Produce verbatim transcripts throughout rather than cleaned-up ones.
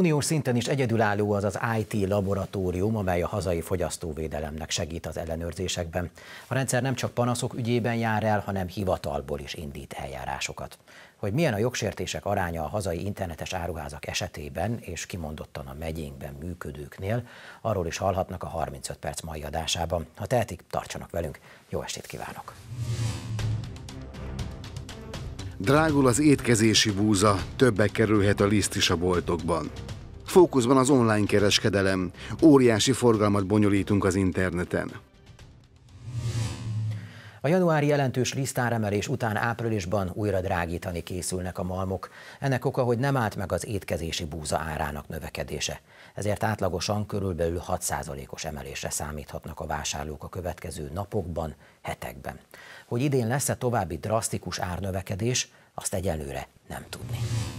Uniós szinten is egyedülálló az az i té laboratórium, amely a hazai fogyasztóvédelemnek segít az ellenőrzésekben. A rendszer nem csak panaszok ügyében jár el, hanem hivatalból is indít eljárásokat. Hogy milyen a jogsértések aránya a hazai internetes áruházak esetében és kimondottan a megyénkben működőknél, arról is hallhatnak a harmincöt perc mai adásában. Ha tehetik, tartsanak velünk. Jó estét kívánok! Drágul az étkezési búza, többek kerülhet a liszt is a boltokban. Fókuszban az online kereskedelem, óriási forgalmat bonyolítunk az interneten. A januári jelentős lisztáremelés után áprilisban újra drágítani készülnek a malmok. Ennek oka, hogy nem állt meg az étkezési búza árának növekedése. Ezért átlagosan körülbelül hat százalékos emelésre számíthatnak a vásárlók a következő napokban, hetekben. Hogy idén lesz-e további drasztikus árnövekedés, azt egyelőre nem tudni.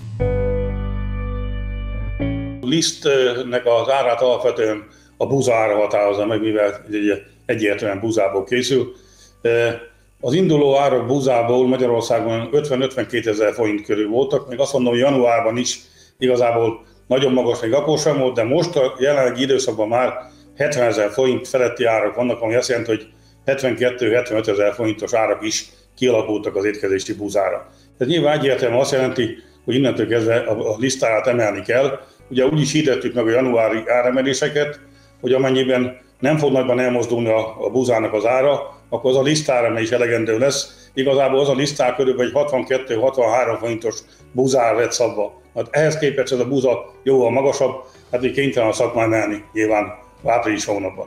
A lisztnek az árát alapvetően a búza ára határozza meg, mivel egyértelműen búzából készül. Az induló árak búzából Magyarországon ötven-ötvenkét ezer forint körül voltak, még azt mondom, hogy januárban is igazából nagyon magas, még akkor sem volt, de most a jelenlegi időszakban már hetven ezer forint feletti árak vannak, ami azt jelenti, hogy hetvenkét-hetvenöt ezer forintos árak is kialakultak az étkezési búzára. Tehát nyilván egyértelműen azt jelenti, hogy innentől kezdve a lisztárát emelni kell. Ugye úgy is hirdettük meg a januári áremeléseket, hogy amennyiben nem fog nagyban elmozdulni a, a búzának az ára, akkor az a lisztára is elegendő lesz. Igazából az a lisztár körülbelül egy hatvankét-hatvanhárom forintos búzára lett szabva. Hát ehhez képest ez a búza jóval magasabb, hát így kénytelen a szakma emelni nyilván április hónapban.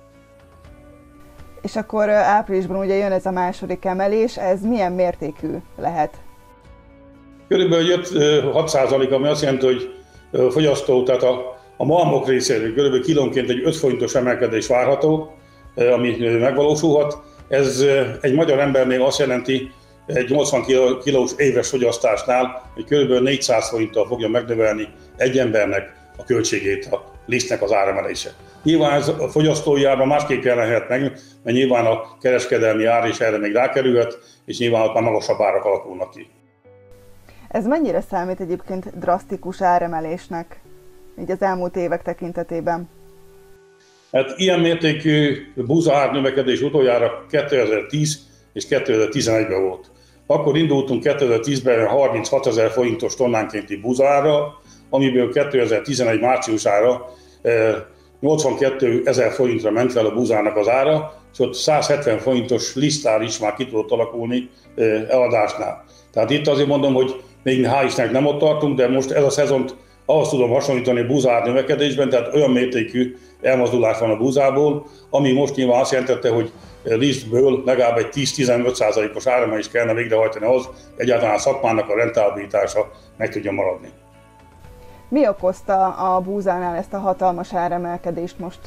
És akkor áprilisban ugye jön ez a második emelés, ez milyen mértékű lehet? Körülbelül öt-hat százalék, ami azt jelenti, hogy a fogyasztó, tehát a, a malmok részéről körülbelül kilónként egy öt forintos emelkedés várható, ami megvalósulhat. Ez egy magyar embernél azt jelenti, egy nyolcvan kilós éves fogyasztásnál, hogy körülbelül négyszáz forinttal fogja megnövelni egy embernek a költségét, a lisztnek az áremelése. Nyilván ez a fogyasztói árban másképp jelenhet meg, mert nyilván a kereskedelmi ár is erre még rákerülhet, és nyilván ott már magasabb árak alakulnak ki. Ez mennyire számít egyébként drasztikus áremelésnek, így az elmúlt évek tekintetében? Hát ilyen mértékű búza árnövekedés utoljára kétezer-tíz és kétezer-tizenegyben volt. Akkor indultunk kétezer-tízben harminchat ezer forintos tonnánkénti búza ára, amiből kétezer-tizenegy márciusára nyolcvankét ezer forintra ment fel a búzának az ára, és ott száz hetven forintos lisztár is már ki tudott alakulni eladásnál. Tehát itt azért mondom, hogy még hál' Istennek nem ott tartunk, de most ez a szezont ahhoz tudom hasonlítani a búza növekedésben, tehát olyan mértékű elmozdulás van a búzából, ami most nyilván azt jelentette, hogy lisztből legalább egy tíz-tizenöt százalékos áremelést kellene végrehajtani ahhoz, egyáltalán a szakmának a rentabilitása meg tudja maradni. Mi okozta a búzánál ezt a hatalmas áremelkedést most?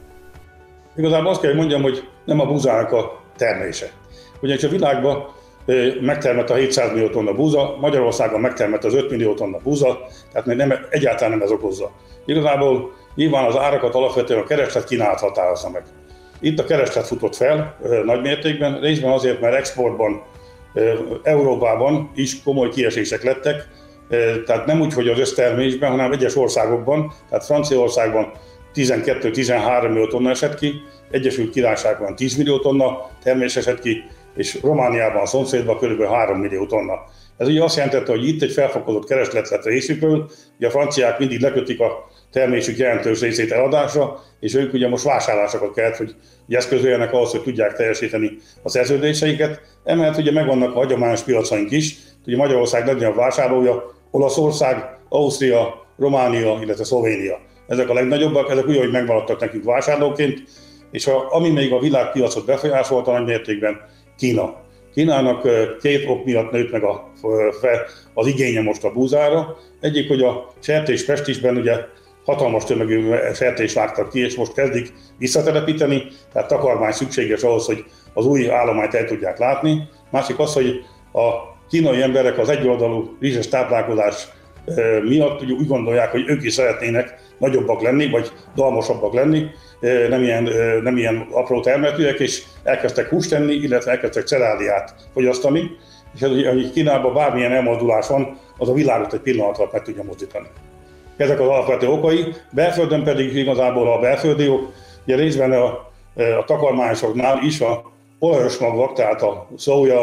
Igazából azt kell, hogy mondjam, hogy nem a búzának a termése. Ugyanis a világban megtermett a hétszáz millió tonna búza, Magyarországon megtermett az öt millió tonna búza, tehát nem, egyáltalán nem ez okozza. Igazából nyilván az árakat alapvetően a kereslet kínálat határozza meg. Itt a kereslet futott fel nagy mértékben, részben azért, mert exportban, Európában is komoly kiesések lettek, tehát nem úgy, hogy az össztermésben, hanem egyes országokban, tehát Franciaországban tizenkét-tizenhárom millió tonna esett ki, Egyesült Királyságban tíz millió tonna termés esett ki, és Romániában, a szomszédban kb. három millió tonna. Ez ugye azt jelentette, hogy itt egy felfokozott kereslet lett részükről, ugye a franciák mindig lekötik a termésük jelentős részét eladásra, és ők ugye most vásárlásokat kellett, hogy eszközöljenek ahhoz, hogy tudják teljesíteni a szerződéseiket. Emellett ugye megvannak a hagyományos piacaink is, ugye Magyarország legnagyobb vásárlója, Olaszország, Ausztria, Románia, illetve Szlovénia. Ezek a legnagyobbak, ezek ugyanúgy megmaradtak nekünk vásárlóként, és a, ami még a világpiacot befolyásolta nagy mértékben, Kína. Kínának két ok miatt nőtt meg a, az igénye most a búzára. Egyik, hogy a sertéspestisben ugye hatalmas tömegű sertés vágtak ki, és most kezdik visszatelepíteni, tehát takarmány szükséges ahhoz, hogy az új állományt el tudják látni. Másik az, hogy a kínai emberek az egyoldalú rizses táplálkozás miatt ugye úgy gondolják, hogy ők is szeretnének nagyobbak lenni, vagy dalmosabbak lenni, nem ilyen, nem ilyen apró termeltűek, és elkezdtek húst tenni, illetve elkezdtek cereáliát fogyasztani, és ez, hogy Kínában bármilyen elmozdulás van, az a világot egy pillanat alatt meg tudja mozdítani. Ezek az alapvető okai. Belföldön pedig igazából a belföldi ok, ugye részben a, a takarmányosoknál is a olajos magvak, tehát a szója,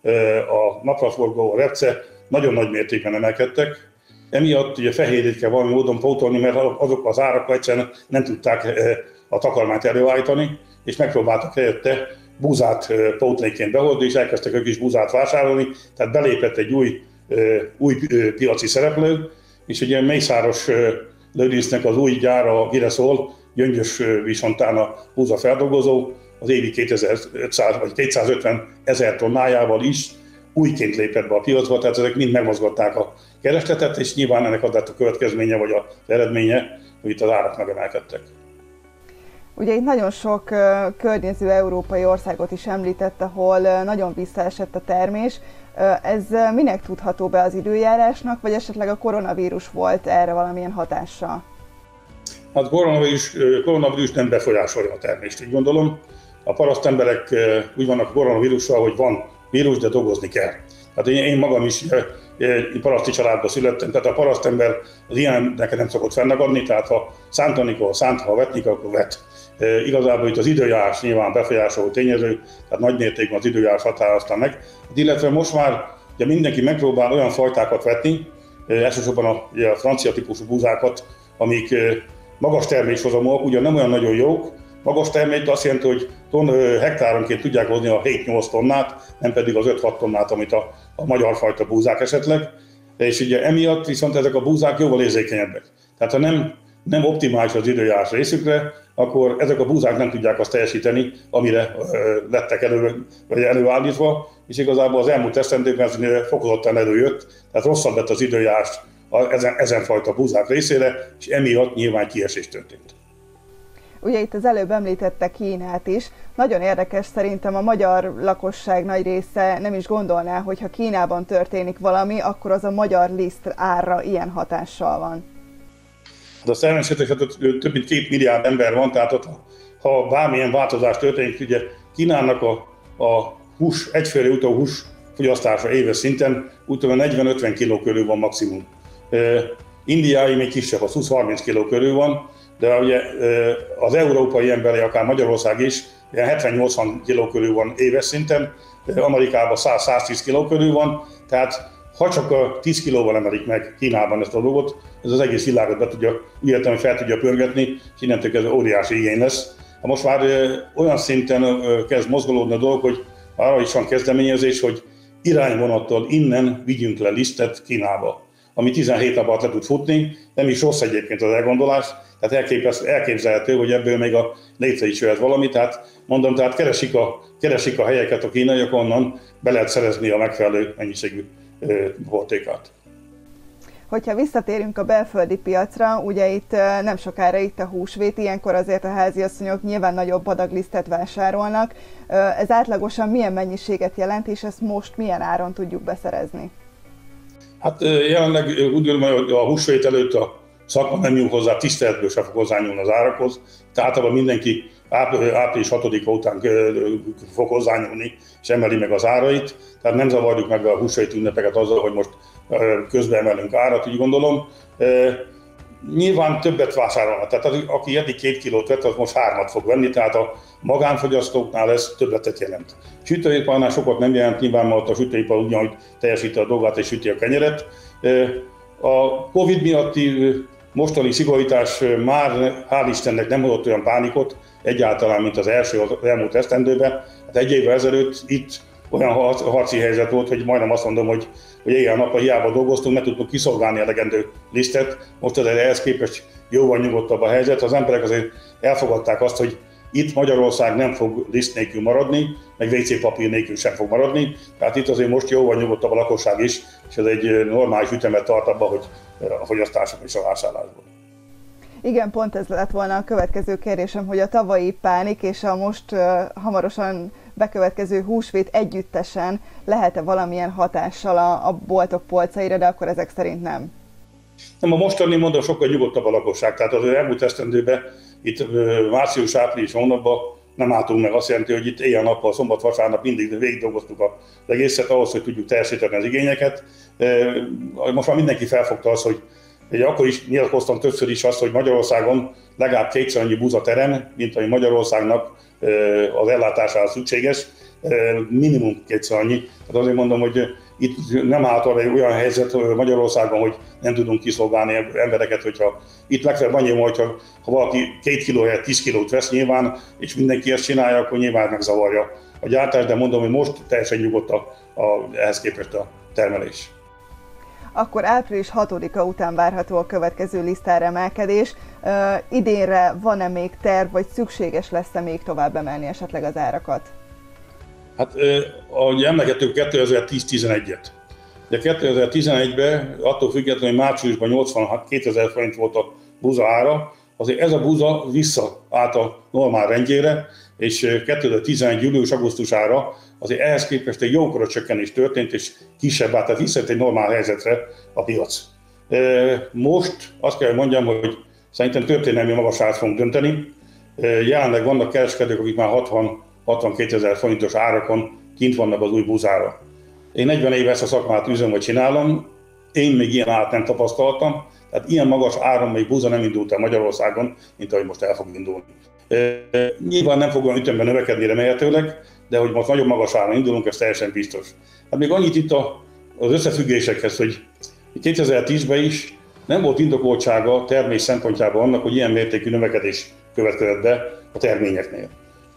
a napraforgó, a repce nagyon nagy mértékben emelkedtek. Emiatt ugye fehérjét kell valami módon pótolni, mert azok az árak egyszerűen nem tudták a takarmányt előállítani, és megpróbáltak helyette búzát pótlékként behozni, és elkezdtek ők is búzát vásárolni, tehát belépett egy új, új piaci szereplő, és ugye Mészáros Lőrincnek az új gyára Gireszol, Gyöngyös visontán a búza feldolgozó, az évi kétezer-ötszáz vagy kétszázötven ezer tonnájával is újként lépett be a piacba, tehát ezek mind megmozgatták a keresletet, és nyilván ennek az lett a következménye, vagy az eredménye, hogy itt az árak megemelkedtek. Ugye itt nagyon sok uh, környező európai országot is említett, ahol uh, nagyon visszaesett a termés. Uh, ez uh, minek tudható be az időjárásnak, vagy esetleg a koronavírus volt erre valamilyen hatással? Hát koronavírus, koronavírus nem befolyásolja a termést, így gondolom. A parasztemberek uh, úgy vannak a koronavírussal, hogy van vírus, de dolgozni kell. Hát én, én magam is egy paraszti családba születtem, tehát a parasztember az ilyen neked nem szokott fennagadni, tehát ha szántani, akkor szánt, ha vetni, akkor vet. E, igazából itt az időjárás nyilván befolyásoló tényező, tehát nagy mértékben az időjárás határozta meg. Illetve most már ugye mindenki megpróbál olyan fajtákat vetni, e, elsősorban a, a francia típusú búzákat, amik e, magas terméshozamúak, ugyan nem olyan nagyon jók. Magas termék azt jelenti, hogy ton, hektáronként tudják hozni a hét-nyolc tonnát, nem pedig az öt-hat tonnát, amit a, a magyar fajta búzák esetleg. És ugye emiatt viszont ezek a búzák jóval érzékenyebbek. Tehát ha nem, nem optimális az időjárás részükre, akkor ezek a búzák nem tudják azt teljesíteni, amire ö, lettek elő, vagy előállítva, és igazából az elmúlt esztendőkben ez fokozottan előjött, tehát rosszabb lett az időjárás ezen, ezen fajta búzák részére, és emiatt nyilván kiesés történt. Ugye itt az előbb említette Kínát is. Nagyon érdekes, szerintem a magyar lakosság nagy része nem is gondolná, hogy ha Kínában történik valami, akkor az a magyar liszt árra ilyen hatással van. Hát a szervezetek több mint két milliárd ember van, tehát ott, ha bármilyen változás történik, ugye Kínának a, a hús, egyfőre jutó hús fogyasztása éves szinten úgy tudom negyven-ötven kiló körül van maximum. Indiái még kisebb, az húsz-harminc kiló körül van, de ugye az európai emberi, akár Magyarország is, hetven-nyolcvan kiló körül van éves szinten, Amerikában száz-száztíz kiló körül van, tehát ha csak a tíz kilóval emelik meg Kínában ezt a dolgot, ez az egész világot be tudja, úgy értem, hogy fel tudja pörgetni, és innentől kezdve óriási igény lesz. Most már olyan szinten kezd mozgolódni a dolog, hogy arra is van kezdeményezés, hogy irányvonattal innen vigyünk le lisztet Kínába, ami tizenhét nap alatt le tud futni, nem is rossz egyébként az elgondolás, tehát elképzelhető, hogy ebből még a létre is jöhet valami, tehát mondom, tehát keresik a, keresik a helyeket a kínaiak, onnan be lehet szerezni a megfelelő mennyiségű hortékát. Hogyha visszatérünk a belföldi piacra, ugye itt nem sokára itt a húsvét, ilyenkor azért a háziasszonyok nyilván nagyobb adaglisztet vásárolnak. Ez átlagosan milyen mennyiséget jelent, és ezt most milyen áron tudjuk beszerezni? Hát jelenleg úgy gondolom, hogy a húsvét előtt a szakma nem nyúl hozzá, tiszteletből sem fog hozzányúlni az árakhoz. Tehát általában mindenki április hatodika után fog hozzányúlni, és emeli meg az árait. Tehát nem zavarjuk meg a húsvét ünnepeket azzal, hogy most közben emelünk árat, úgy gondolom. Nyilván többet vásárolnak, tehát az, aki eddig két kilót vett, az most hármat fog venni, tehát a magánfogyasztóknál ez többletet jelent. Sütőiparnál sokat nem jelent, nyilván mert a sütőipar ugyanúgy teljesíti a dolgát és süti a kenyeret. A Covid miatti mostani szigorítás már hál' Istennek nem hozott olyan pánikot egyáltalán, mint az első az elmúlt esztendőben. Hát egy évvel ezelőtt itt olyan harci helyzet volt, hogy majdnem azt mondom, hogy, hogy éjjel-nappal hiába dolgoztunk, ne tudtunk kiszolgálni elegendő lisztet. Most azért ehhez képest jóval nyugodtabb a helyzet. Az emberek azért elfogadták azt, hogy itt Magyarország nem fog liszt nélkül maradni, meg vé cé papír nélkül sem fog maradni. Tehát itt azért most jóval nyugodtabb a lakosság is, és ez egy normális ütemet tart abban, hogy a fogyasztások és a vásárlásból. Igen, pont ez lett volna a következő kérdésem, hogy a tavalyi pánik és a most uh, hamarosan bekövetkező húsvét együttesen lehet-e valamilyen hatással a, a boltok polcaira, de akkor ezek szerint nem? Nem, a mostani mondom sokkal nyugodtabb a lakosság. Tehát az elmúlt esztendőben, itt március-április hónapban nem álltunk meg. Azt jelenti, hogy itt éjjel-nappal, szombat-vasárnap mindig végig dolgoztuk az egészet ahhoz, hogy tudjuk teljesíteni az igényeket. Most már mindenki felfogta azt, hogy Ugye akkor is nyilatkoztam többször is azt, hogy Magyarországon legalább kétszer annyi búzaterem, mint ami Magyarországnak az ellátására szükséges, minimum kétszer annyi. Tehát azért mondom, hogy itt nem által egy olyan helyzet Magyarországon, hogy nem tudunk kiszolgálni embereket, hogyha itt legfeljebb annyi, hogyha ha valaki két kiló helyett tíz kilót vesz nyilván, és mindenki ezt csinálja, akkor nyilván megzavarja a gyártás, de mondom, hogy most teljesen nyugodt a, a, ehhez képest a termelés. Akkor április hatodika után várható a következő lisztáremelkedés. Uh, idénre van-e még terv, vagy szükséges lesz-e még tovább emelni esetleg az árakat? Hát, ahogy emlegettük kétezer-tíz tizenegyet. De kétezer-tizenegyben attól függetlenül, hogy márciusban nyolcvankétezer forint volt a búza ára, azért ez a búza visszaállt a normál rendjére, és kétezer-tizenegy július-augusztusára azért ehhez képest egy jókora csökkenés történt, és kisebb, tehát visszajött egy normál helyzetre a piac. Most azt kell, hogy mondjam, hogy szerintem történelmi magas árat fogunk dönteni. Jelenleg vannak kereskedők, akik már hatvan-hatvankétezer forintos árakon kint vannak az új búzára. Én negyven éve ezt a szakmát üzöm, vagy csinálom, én még ilyen árat nem tapasztaltam, tehát ilyen magas áron még búza nem indult el Magyarországon, mint ahogy most el fog indulni. Nyilván nem fog olyan ütemben növekedni remélhetőleg, de hogy most nagyon magas áron indulunk, ez teljesen biztos. Hát még annyit itt az összefüggésekhez, hogy kétezer-tízben is nem volt indokoltsága termés szempontjában annak, hogy ilyen mértékű növekedés következett be a terményeknél.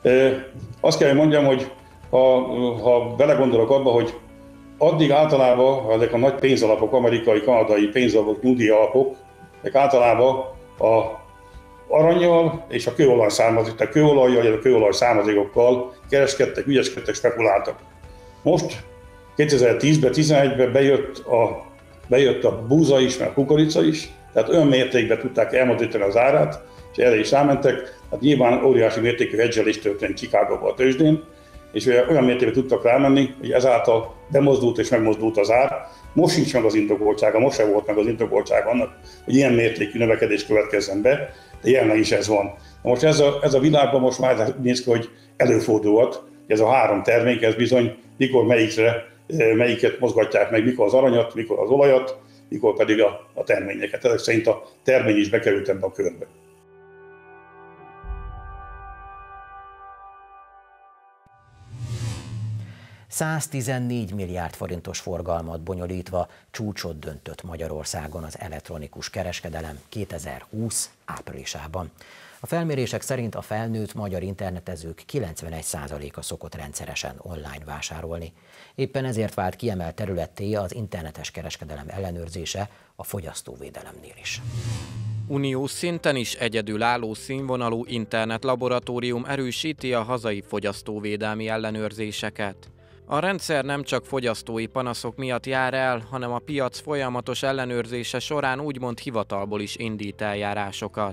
Azt kell, hogy mondjam, hogy ha, ha belegondolok abba, hogy addig általában ezek a nagy pénzalapok, amerikai, kanadai pénzalapok, nyugdíjalapok, ezek általában a arannyal és a kőolaj származék, tehát kőolajjal, vagy a kőolaj származékokkal kereskedtek, ügyeskedtek, spekuláltak. Most kétezer-tízben, tizenegyben bejött a, bejött a búza is, meg a kukorica is, tehát olyan mértékben tudták elmozdítani az árát, és erre is rámentek, hát nyilván óriási mértékű hedgelés történt Chicagóban a tőzsdén, és olyan mértékben tudtak rámenni, hogy ezáltal bemozdult és megmozdult az ár. Most sincs meg az indokoltsága, most sem volt meg az indokoltsága annak, hogy ilyen mértékű növekedés következzen be, de jelenleg is ez van. Na most ez a, ez a világban most már néz ki, hogy előfordulhat, hogy ez a három termék, ez bizony mikor melyikre, melyiket mozgatják meg, mikor az aranyat, mikor az olajat, mikor pedig a, a terményeket. Ezek szerint a termény is bekerült ebbe a körbe. száztizennégy milliárd forintos forgalmat bonyolítva csúcsot döntött Magyarországon az elektronikus kereskedelem kétezer-húsz áprilisában. A felmérések szerint a felnőtt magyar internetezők kilencvenegy százaléka szokott rendszeresen online vásárolni. Éppen ezért vált kiemelt területté az internetes kereskedelem ellenőrzése a fogyasztóvédelemnél is. Uniós szinten is egyedülálló színvonalú internetlaboratórium erősíti a hazai fogyasztóvédelmi ellenőrzéseket. A rendszer nem csak fogyasztói panaszok miatt jár el, hanem a piac folyamatos ellenőrzése során úgymond hivatalból is indít eljárásokat.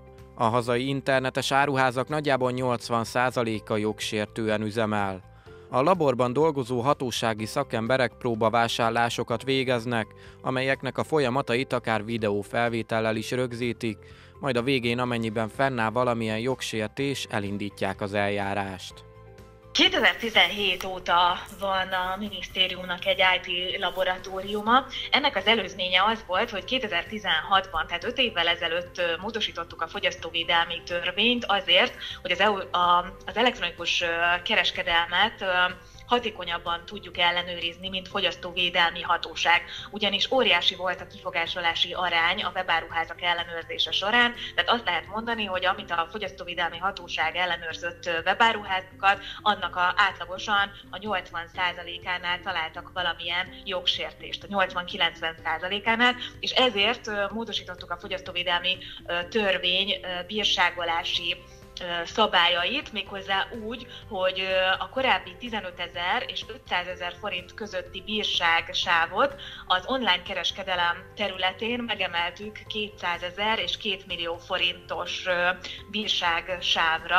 A hazai internetes áruházak nagyjából nyolcvan százaléka jogsértően üzemel. A laborban dolgozó hatósági szakemberek próbavásárlásokat végeznek, amelyeknek a folyamatait akár videófelvétellel is rögzítik, majd a végén, amennyiben fennáll valamilyen jogsértés, elindítják az eljárást. kétezer-tizenhét óta van a minisztériumnak egy í té laboratóriuma. Ennek az előzménye az volt, hogy kétezer-tizenhatban, tehát öt évvel ezelőtt módosítottuk a fogyasztóvédelmi törvényt azért, hogy az, az elektronikus kereskedelmet hatékonyabban tudjuk ellenőrizni, mint fogyasztóvédelmi hatóság. Ugyanis óriási volt a kifogásolási arány a webáruházak ellenőrzése során, tehát azt lehet mondani, hogy amit a fogyasztóvédelmi hatóság ellenőrzött webáruházakat, annak a, átlagosan a nyolcvan százalékánál találtak valamilyen jogsértést, a nyolcvan-kilencven százalékánál, és ezért módosítottuk a fogyasztóvédelmi törvény bírságolási szabályait, méghozzá úgy, hogy a korábbi tizenötezer és ötszázezer forint közötti bírságsávot az online kereskedelem területén megemeltük kétszázezer és két millió forintos bírságsávra.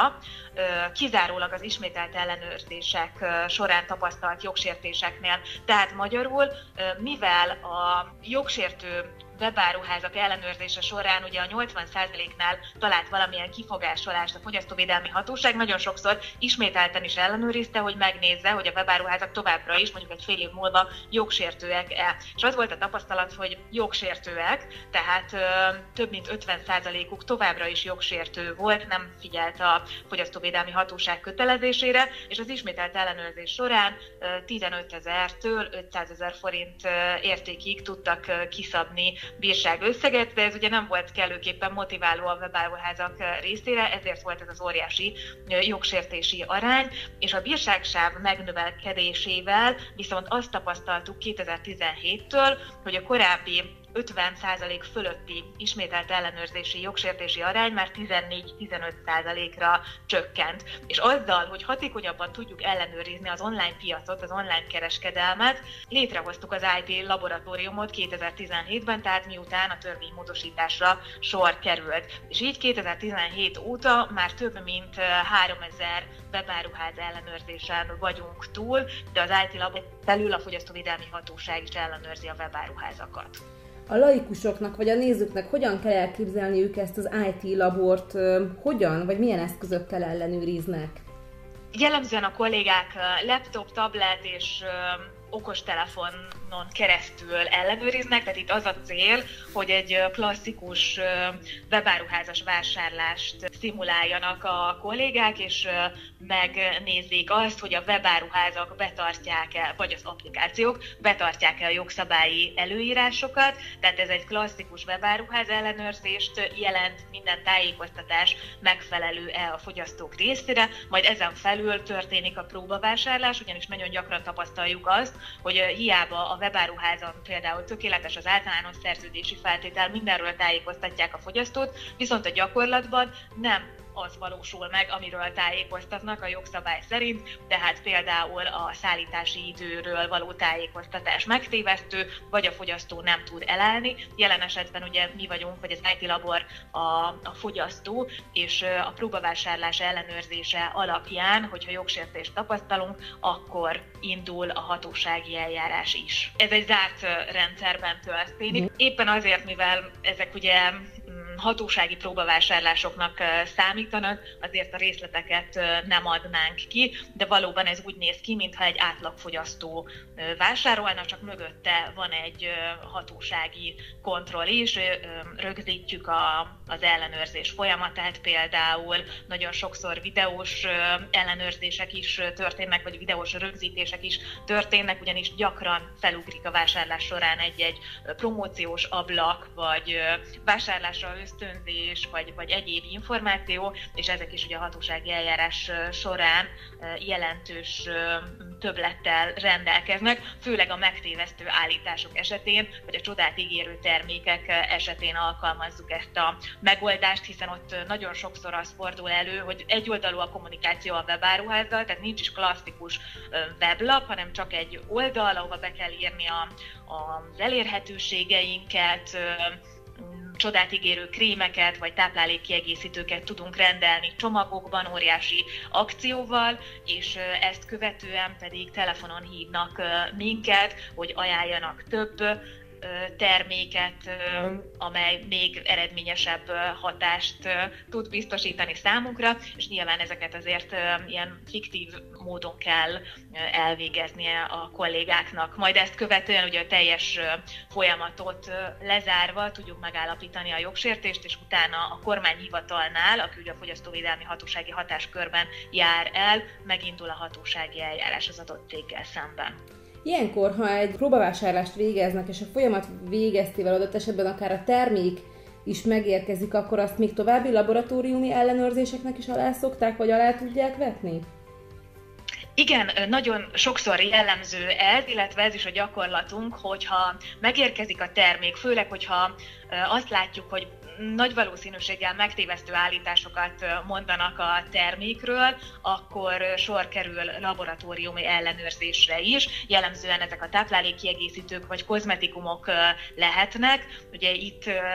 kizárólag az ismételt ellenőrzések során tapasztalt jogsértéseknél. Tehát magyarul, mivel a jogsértő webáruházak ellenőrzése során ugye a nyolcvan százaléknál talált valamilyen kifogásolást a fogyasztóvédelmi hatóság, nagyon sokszor ismételten is ellenőrizte, hogy megnézze, hogy a webáruházak továbbra is mondjuk egy fél év múlva jogsértőek-e. És az volt a tapasztalat, hogy jogsértőek, tehát ö, több mint ötven százalékuk továbbra is jogsértő volt, nem figyelt a fogyasztóvédelmi hatóság kötelezésére, és az ismételt ellenőrzés során tizenötezertől ötszázezer forint értékig tudtak kiszabni bírságösszeget, de ez ugye nem volt kellőképpen motiváló a webáruházak részére, ezért volt ez az óriási jogsértési arány, és a bírságsáv megnövelkedésével viszont azt tapasztaltuk kétezer-tizenhéttől, hogy a korábbi ötven százalék fölötti ismételt ellenőrzési jogsértési arány már tizennégy-tizenöt százalékra csökkent. És azzal, hogy hatékonyabban tudjuk ellenőrizni az online piacot, az online kereskedelmet, létrehoztuk az i té laboratóriumot kétezer-tizenhétben, tehát miután a törvénymódosításra sor került. És így kétezer-tizenhét óta már több mint háromezer webáruház ellenőrzésen vagyunk túl, de az i té labor belül a Fogyasztóvédelmi Hatóság is ellenőrzi a webáruházakat. A laikusoknak vagy a nézőknek hogyan kell elképzelniük ezt az i té labort, hogyan vagy milyen eszközökkel ellenőriznek? Jellemzően a kollégák laptop, tablet és okostelefonon keresztül ellenőriznek, tehát itt az a cél, hogy egy klasszikus webáruházas vásárlást szimuláljanak a kollégák, és megnézzék azt, hogy a webáruházak betartják-e, vagy az applikációk betartják-e a jogszabályi előírásokat, tehát ez egy klasszikus webáruház ellenőrzést jelent, minden tájékoztatás megfelelő-e a fogyasztók részére, majd ezen felül történik a próbavásárlás, ugyanis nagyon gyakran tapasztaljuk azt, hogy hiába a webáruházon például tökéletes az általános szerződési feltétel, mindenről tájékoztatják a fogyasztót, viszont a gyakorlatban nem az valósul meg, amiről tájékoztatnak a jogszabály szerint, tehát például a szállítási időről való tájékoztatás megtévesztő, vagy a fogyasztó nem tud elállni. Jelen esetben ugye mi vagyunk, vagy az i té labor a, a fogyasztó, és a próbavásárlás ellenőrzése alapján, hogyha jogsértést tapasztalunk, akkor indul a hatósági eljárás is. Ez egy zárt rendszerben történik. Éppen azért, mivel ezek ugye hatósági próbavásárlásoknak számítanak, azért a részleteket nem adnánk ki, de valóban ez úgy néz ki, mintha egy átlagfogyasztó vásárolna, csak mögötte van egy hatósági kontroll is, rögzítjük a, az ellenőrzés folyamatát, például nagyon sokszor videós ellenőrzések is történnek, vagy videós rögzítések is történnek, ugyanis gyakran felugrik a vásárlás során egy-egy promóciós ablak, vagy vásárlásra ösztönzés, vagy, vagy egyéb információ, és ezek is ugye a hatósági eljárás során jelentős többlettel rendelkeznek, főleg a megtévesztő állítások esetén, vagy a csodát ígérő termékek esetén alkalmazzuk ezt a megoldást, hiszen ott nagyon sokszor az fordul elő, hogy egyoldalú a kommunikáció a webáruházzal, tehát nincs is klasszikus weblap, hanem csak egy oldal, ahova be kell írni a, az elérhetőségeinket, csodát ígérő krémeket vagy táplálékkiegészítőket tudunk rendelni csomagokban, óriási akcióval, és ezt követően pedig telefonon hívnak minket, hogy ajánljanak több terméket, amely még eredményesebb hatást tud biztosítani számunkra, és nyilván ezeket azért ilyen fiktív módon kell elvégeznie a kollégáknak. Majd ezt követően ugye a teljes folyamatot lezárva tudjuk megállapítani a jogsértést, és utána a kormányhivatalnál, aki ugye a fogyasztóvédelmi hatósági hatáskörben jár el, megindul a hatósági eljárás az adott céggel szemben. Ilyenkor, ha egy próbavásárlást végeznek, és a folyamat végeztével adott esetben akár a termék is megérkezik, akkor azt még további laboratóriumi ellenőrzéseknek is alá szokták, vagy alá tudják vetni? Igen, nagyon sokszor jellemző ez, illetve ez is a gyakorlatunk, hogyha megérkezik a termék, főleg, hogyha azt látjuk, hogy nagy valószínűséggel megtévesztő állításokat mondanak a termékről, akkor sor kerül laboratóriumi ellenőrzésre is. Jellemzően ezek a táplálékkiegészítők vagy kozmetikumok lehetnek. Ugye itt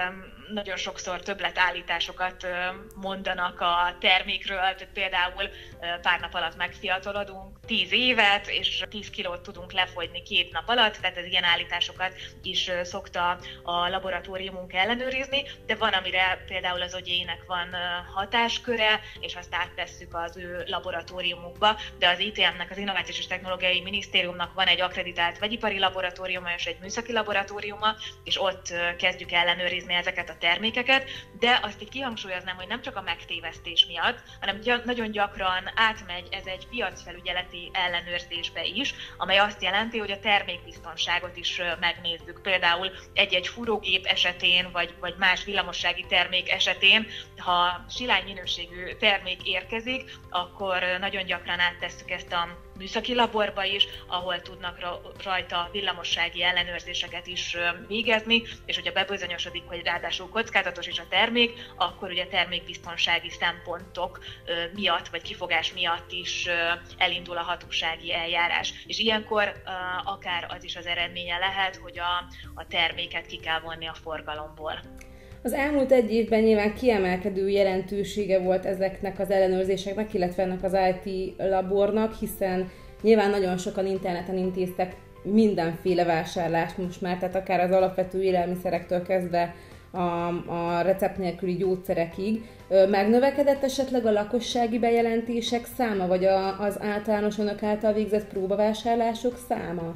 nagyon sokszor többletállításokat mondanak a termékről, tehát például pár nap alatt megfiatalodunk tíz évet, és tíz kilót tudunk lefogyni két nap alatt, tehát az ilyen állításokat is szokta a laboratóriumunk ellenőrizni, de van, amire például az ogyéinek van hatásköre, és azt áttesszük az ő laboratóriumukba, de az I T M-nek, az Innovációs és Technológiai Minisztériumnak van egy akkreditált vegyipari laboratóriuma és egy műszaki laboratóriuma, és ott kezdjük ellenőrizni ezeket a termékeket, de azt itt kihangsúlyoznám, hogy nem csak a megtévesztés miatt, hanem gy- nagyon gyakran átmegy ez egy piacfelügyeleti ellenőrzésbe is, amely azt jelenti, hogy a termékbiztonságot is megnézzük. Például egy-egy fúrógép esetén, vagy, vagy más villamossági termék esetén, ha silány minőségű termék érkezik, akkor nagyon gyakran áttesszük ezt a műszaki laborba is, ahol tudnak rajta villamossági ellenőrzéseket is végezni, és hogyha bebizonyosodik, hogy ráadásul kockázatos is a termék, akkor ugye termékbiztonsági szempontok miatt, vagy kifogás miatt is elindul a hatósági eljárás. És ilyenkor akár az is az eredménye lehet, hogy a, a terméket ki kell vonni a forgalomból. Az elmúlt egy évben nyilván kiemelkedő jelentősége volt ezeknek az ellenőrzéseknek, illetve ennek az I T labornak, hiszen nyilván nagyon sokan interneten intéztek mindenféle vásárlást most már, tehát akár az alapvető élelmiszerektől kezdve a, a recept nélküli gyógyszerekig. Megnövekedett esetleg a lakossági bejelentések száma, vagy a, az általános önök által végzett próbavásárlások száma?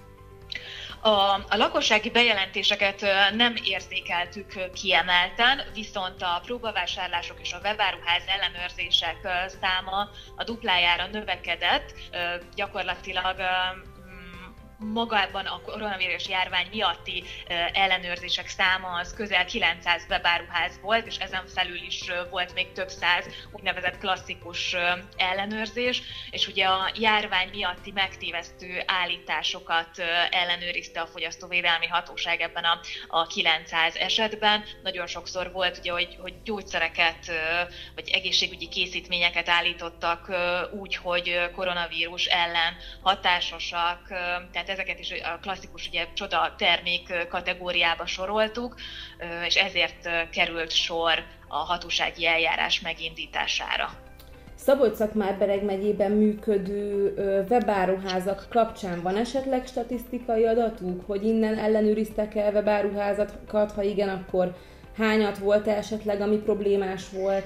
A, a lakossági bejelentéseket nem érzékeltük kiemelten, viszont a próbavásárlások és a webáruház ellenőrzések száma a duplájára növekedett, gyakorlatilag magában a koronavírus járvány miatti ellenőrzések száma az közel kilencszáz webáruház volt, és ezen felül is volt még több száz úgynevezett klasszikus ellenőrzés, és ugye a járvány miatti megtévesztő állításokat ellenőrizte a Fogyasztóvédelmi Hatóság ebben a, a kilencszáz esetben. Nagyon sokszor volt ugye, hogy, hogy gyógyszereket vagy egészségügyi készítményeket állítottak úgy, hogy koronavírus ellen hatásosak, tehát ezeket is a klasszikus ugye, csoda termék kategóriába soroltuk, és ezért került sor a hatósági eljárás megindítására. Szabolcs-Szatmár-Bereg megyében működő webáruházak kapcsán van esetleg statisztikai adatuk, hogy innen ellenőriztek el webáruházakat, ha igen, akkor hányat volt esetleg, ami problémás volt?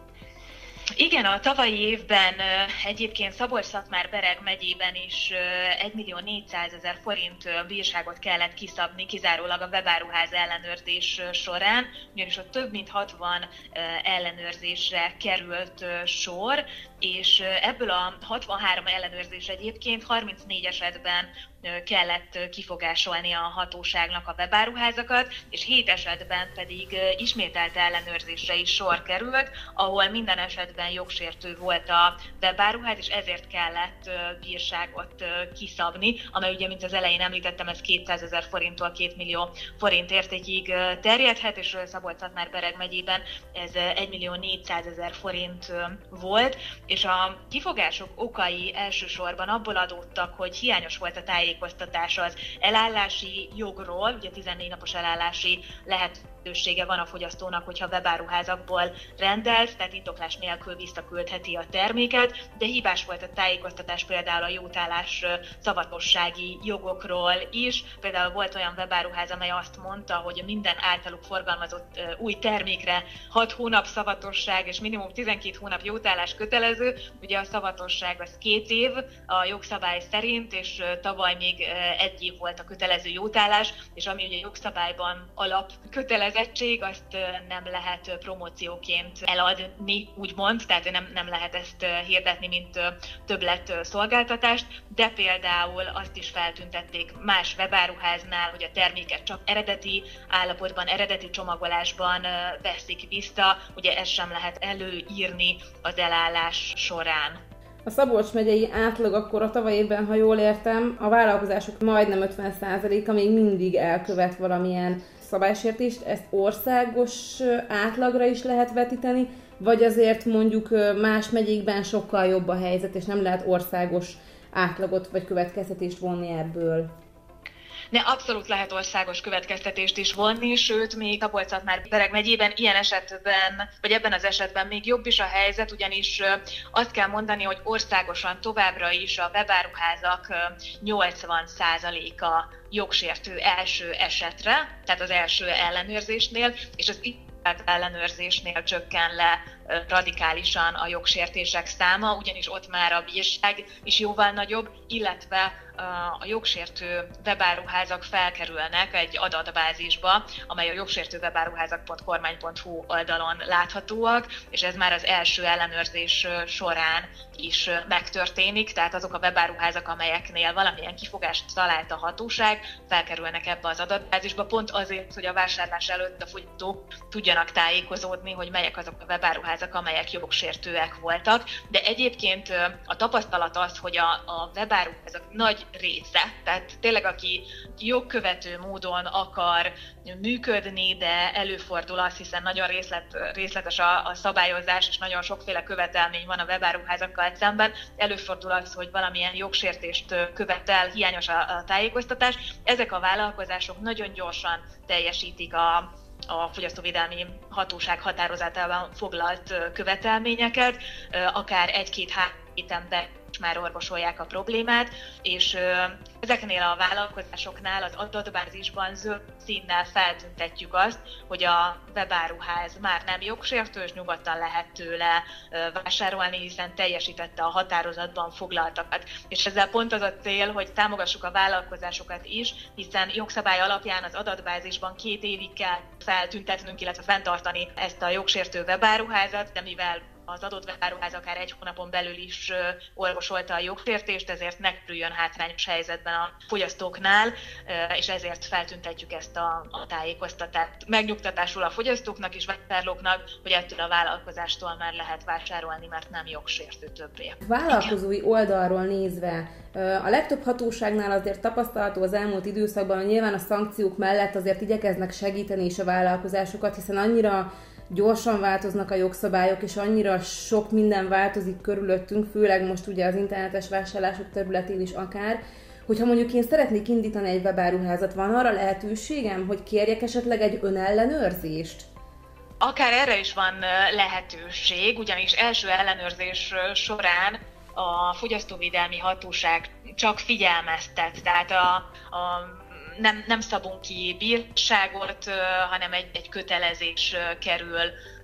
Igen, a tavalyi évben egyébként Szabolcs-Szatmár-Bereg megyében is egymillió négyszázezer forint bírságot kellett kiszabni kizárólag a webáruház ellenőrzés során, ugyanis ott több mint hatvan ellenőrzésre került sor, és ebből a hatvanhárom ellenőrzés egyébként harmincnégy esetben kellett kifogásolni a hatóságnak a webáruházakat, és hét esetben pedig ismételt ellenőrzésre is sor került, ahol minden esetben jogsértő volt a webáruház, és ezért kellett bírságot kiszabni, amely ugye, mint az elején említettem, ez kétszázezer forinttól két millió forint értékig terjedhet, és Szabolcs-Szatmár-Bereg megyében ez egymillió négyszázezer forint volt, és a kifogások okai elsősorban abból adódtak, hogy hiányos volt a tájékoztatás az elállási jogról, ugye tizennégy napos elállási lehetősége van a fogyasztónak, hogyha webáruházakból rendelt, tehát indoklás nélkül visszaküldheti a terméket, de hibás volt a tájékoztatás például a jótállás szavatossági jogokról is. Például volt olyan webáruház, amely azt mondta, hogy minden általuk forgalmazott új termékre hat hónap szavatosság és minimum tizenkét hónap jótállás kötelező. Ugye a szavatosság az két év a jogszabály szerint, és tavaly még egy év volt a kötelező jótállás, és ami ugye jogszabályban alap kötelezettség, azt nem lehet promócióként eladni, úgymond, tehát nem, nem lehet ezt hirdetni, mint többlet szolgáltatást, de például azt is feltüntették más webáruháznál, hogy a terméket csak eredeti állapotban, eredeti csomagolásban veszik vissza, ugye ezt sem lehet előírni az elállás során. A Szabolcs megyei átlag akkor a tavaly évben, ha jól értem, a vállalkozások majdnem ötven százaléka még mindig elkövet valamilyen szabálysértést. Ezt országos átlagra is lehet vetíteni, vagy azért mondjuk más megyékben sokkal jobb a helyzet, és nem lehet országos átlagot vagy következtetést vonni ebből? Ne, abszolút lehet országos következtetést is vonni, sőt, még Szabolcs-Szatmár-Bereg megyében ilyen esetben, vagy ebben az esetben még jobb is a helyzet, ugyanis azt kell mondani, hogy országosan továbbra is a webáruházak nyolcvan százaléka jogsértő első esetre, tehát az első ellenőrzésnél, és az ellenőrzésnél csökken le radikálisan a jogsértések száma, ugyanis ott már a bírság is jóval nagyobb, illetve a jogsértő webáruházak felkerülnek egy adatbázisba, amely a jogsértő webáruházak pont kormány pont hu oldalon láthatóak, és ez már az első ellenőrzés során is megtörténik, tehát azok a webáruházak, amelyeknél valamilyen kifogást talált a hatóság, felkerülnek ebbe az adatbázisba, pont azért, hogy a vásárlás előtt a fogyasztók tudjanak tájékozódni, hogy melyek azok a webáruházak, amelyek jogsértőek voltak, de egyébként a tapasztalat az, hogy a, a webáruházak nagy része, tehát tényleg aki jogkövető módon akar működni, de előfordul az, hiszen nagyon részlet, részletes a, a szabályozás, és nagyon sokféle követelmény van a webáruházakkal szemben, előfordul az, hogy valamilyen jogsértést követel, hiányos a, a tájékoztatás. Ezek a vállalkozások nagyon gyorsan teljesítik a a fogyasztóvédelmi hatóság határozatában foglalt követelményeket, akár egy-két-három héten belül már orvosolják a problémát, és ezeknél a vállalkozásoknál az adatbázisban zöld színnel feltüntetjük azt, hogy a webáruház már nem jogsértő, és nyugodtan lehet tőle vásárolni, hiszen teljesítette a határozatban foglaltakat. És ezzel pont az a cél, hogy támogassuk a vállalkozásokat is, hiszen jogszabály alapján az adatbázisban két évig kell feltüntetnünk, illetve fenntartani ezt a jogsértő webáruházat, de mivel az adott webáruház akár egy hónapon belül is orvosolta a jogsértést, ezért ne kerüljön hátrányos helyzetben a fogyasztóknál, és ezért feltüntetjük ezt a, a tájékoztatást. Megnyugtatásul a fogyasztóknak és vásárlóknak, hogy ettől a vállalkozástól már lehet vásárolni, mert nem jogsértő többé. Vállalkozói oldalról nézve, a legtöbb hatóságnál azért tapasztalható az elmúlt időszakban, hogy nyilván a szankciók mellett azért igyekeznek segíteni is a vállalkozásokat, hiszen annyira gyorsan változnak a jogszabályok, és annyira sok minden változik körülöttünk, főleg most ugye az internetes vásárlások területén is akár, hogyha mondjuk én szeretnék indítani egy webáruházat, van arra lehetőségem, hogy kérjek esetleg egy önellenőrzést? Akár erre is van lehetőség, ugyanis első ellenőrzés során a fogyasztóvédelmi hatóság csak figyelmeztet, tehát a, a Nem, nem szabunk ki bírságot, hanem egy, egy kötelezés kerül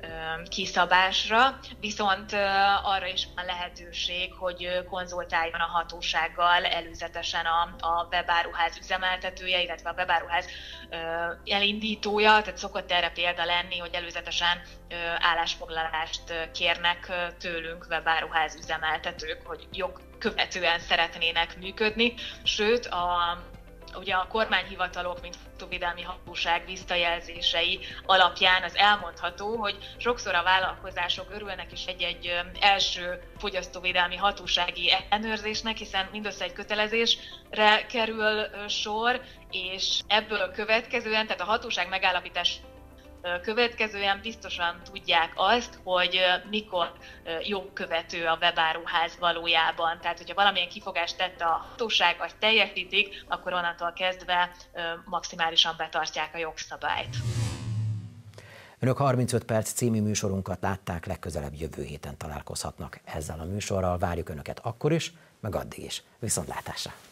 kiszabásra, viszont arra is van lehetőség, hogy konzultáljon a hatósággal előzetesen a, a webáruház üzemeltetője, illetve a webáruház elindítója, tehát szokott erre példa lenni, hogy előzetesen állásfoglalást kérnek tőlünk webáruház üzemeltetők, hogy jogkövetően szeretnének működni, sőt a ugye a kormányhivatalok, mint fogyasztóvédelmi hatóság visszajelzései alapján az elmondható, hogy sokszor a vállalkozások örülnek is egy-egy első fogyasztóvédelmi hatósági ellenőrzésnek, hiszen mindössze egy kötelezésre kerül sor, és ebből következően, tehát a hatóság megállapítás következően biztosan tudják azt, hogy mikor jogkövető a webáruház valójában. Tehát, hogyha valamilyen kifogást tett a hatóság, vagy teljesítik, akkor onnantól kezdve maximálisan betartják a jogszabályt. Önök harmincöt perc című műsorunkat látták, legközelebb jövő héten találkozhatnak ezzel a műsorral. Várjuk Önöket akkor is, meg addig is. Viszontlátásra!